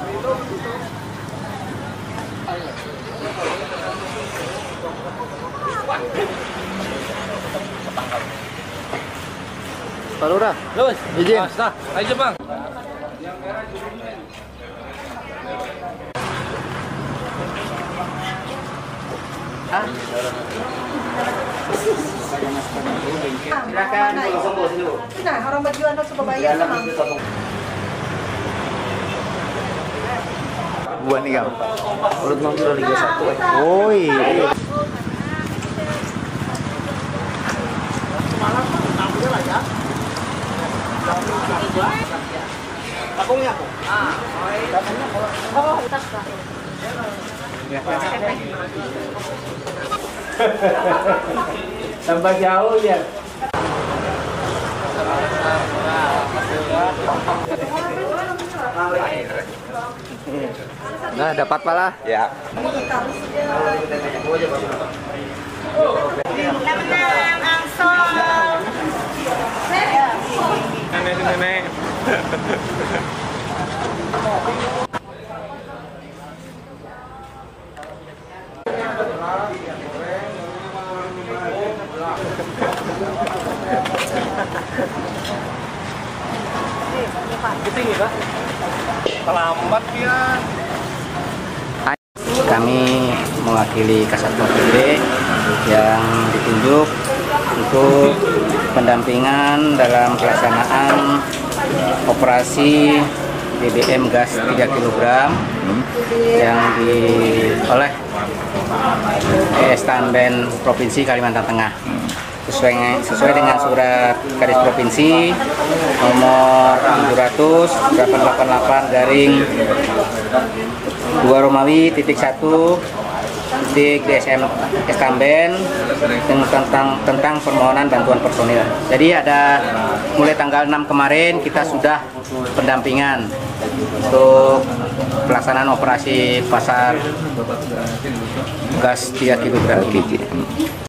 Baru dah. Terus, izin. Nah, ayo bang. Silakan dulu. Nah, orang berjualan coba bayar sama. Buat nih kamu. Urut nomor sudah Liga 1. Oh iya. Takungnya aku. Oh, tas Pak. Tambah jauh ya. Nah, dapat pala. Ya. Menang langsung. Nenek. Ketinggi kah? Terlambat ya. Kami mewakili Kasatpol PP yang ditunjuk untuk pendampingan dalam pelaksanaan operasi BBM gas 3 kg yang oleh Estamben Provinsi Kalimantan Tengah sesuai dengan surat Kadis Provinsi nomor 700/888 garing 2 Romawi titik 1 titik DSM Estamben tentang permohonan bantuan personil. Jadi ada mulai tanggal 6 kemarin kita sudah pendampingan untuk pelaksanaan operasi pasar gas 3 kg.